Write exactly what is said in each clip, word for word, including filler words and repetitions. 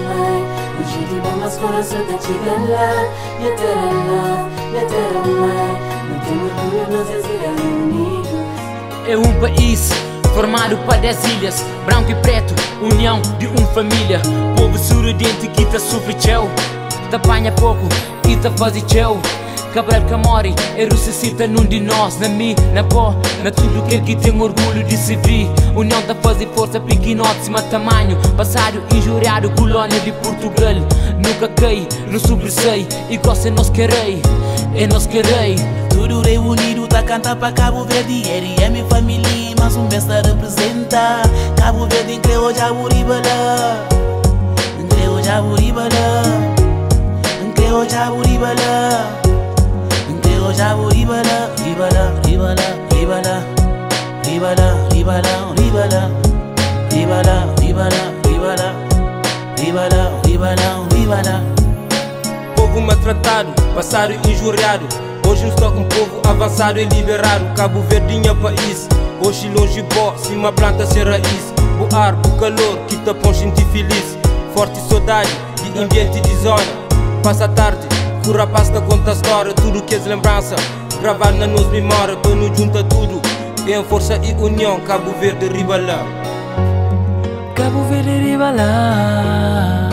mai Ujidi bomas fora suda chigala Leterala, letera mai Não tem orgulho, nós exilha unidos. É um país formado para dez ilhas, branco e preto, união de uma família. Povo surudente que tá sofre tchau, tá apanha pouco e tá faz tchau. Cabral que morre, e ressuscita num de nós. Na mim, na pó, na tudo que que tem orgulho de se vir. União tá fazer força pequenote, cima tamanho. Passado injuriado, colônia de Portugal. Nunca cai, não sobressei, igual se nós querei, é nós querei. Tudo reunido tá canta pra Cabo Verde. Ele é minha família, mas um besta representa Cabo Verde em creu Jaburibala, em creu Jaburibala, em creu Jaburibala, em creu Jaburibala. Ribala, ribala, ribala, ribala, ribala, ribala, ribala, ribala, ribala, ribala, ribala, ribala. Povo maltratado, passado injuriado. Hoje estou um povo avançado e liberado. Cabo Verdinha país, hoje longe bó, cima planta sem raiz. O ar, o calor, que te põe gente feliz. Forte saudade, de ambiente de zona. Passa a tarde, cura pasta conta a história. Tudo que é lembrança, gravar na nossa memória. Tono junta tudo, em força e união. Cabo Verde Ribala, Cabo Verde Ribala,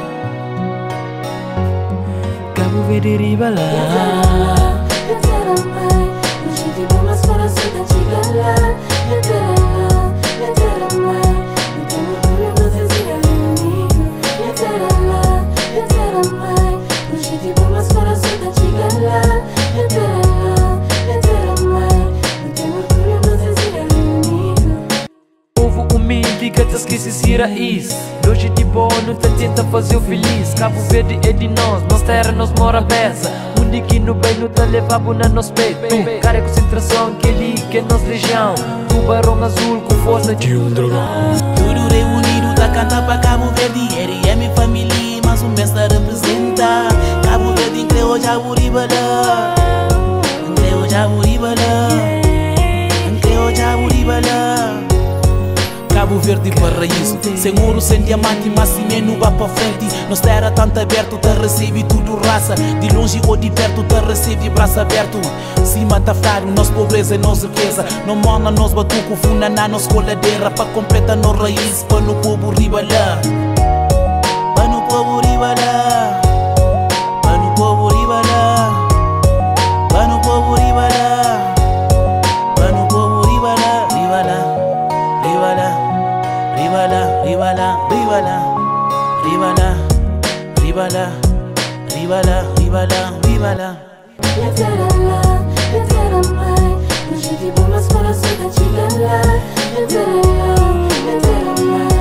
Cabo Verde Ribala. Letera mai Ujidi bomas fora suda chigala Letera, letera mai Não tem orgulho, nós exilha unidos. Letera, letera mai Ujidi bomas fora suda chigala Letera, letera mai Não tem orgulho, nós exilha unidos. Povo humilde que te esquece se raiz. Hoje de boa não te tenta fazer o feliz. Cabo Verde é de nós, nós terra, nós mora beça. Onde que no bem não te leva na nos peito. Cara concentração que ali que é nossa região. Tubarão azul com força de um dragão. Tudo reunido tá canta pra Cabo Verde. Ele é minha família, mas um besta representa Cabo Verde em creu Jaburibala, em creu Jaburibala, em creu Jaburibala. Cabo Verde paraíso, sem ouro, sem diamante, mas sim no vá pra frente. Nós terra tanto aberto, te recebe tudo raça. De longe ou de perto, te recebe braço aberto. Cima tá frágil, nós pobreza e nós riqueza. Não mona, nós batuco, funda na nossa coladeira. Pra completar nos raiz, para no povo Ribala, para no povo Ribala, para no povo Ribala, para no povo Ribala, para no povo Ribala, Ribala, Ribala. Ribala, ribala, ribala, ribala, ribala, ribala, ribala, ribala. Letera, letera mai Ujidi bomas fora suda chigala Letera, letera mai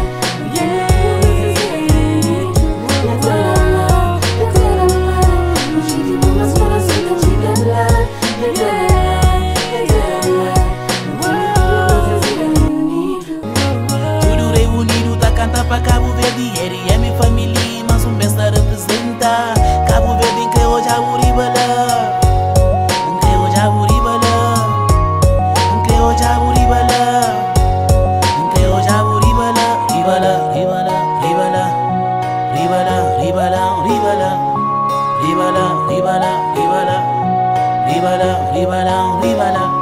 Letera, letera mai Ujidi bomas fora suda chigala Letera, letera mai Canta pra Cabo Verde, ele é minha família, mas um besta representa Cabo Verde em creu Jaburibala, em creu Jaburibala, em creu Jaburibala, em creu Jaburibala. Ribala, ribala, ribala, ribala, ribala, ribala, ribala, ribala, ribala, ribala, ribala, ribala.